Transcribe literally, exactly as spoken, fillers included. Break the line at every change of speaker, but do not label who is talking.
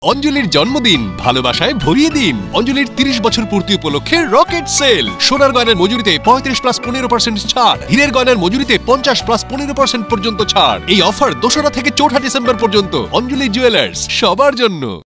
অঞ্জলির জন্মদিন ভালোবাসায় ভরিয়ে দিন। অঞ্জলির তিরিশ বছর পূর্তি উপলক্ষে রকেট সেল। সোনার গয়নার মজুরিতে পঁয়ত্রিশ প্লাস পনেরো পার্সেন্ট ছাড়, হীরের গয়নার মজুরিতে পঞ্চাশ প্লাস পনেরো পার্সেন্ট পর্যন্ত ছাড়। এই অফার দোসরা থেকে চৌঠা ডিসেম্বর পর্যন্ত। অঞ্জলি জুয়েলার্স, সবার জন্য।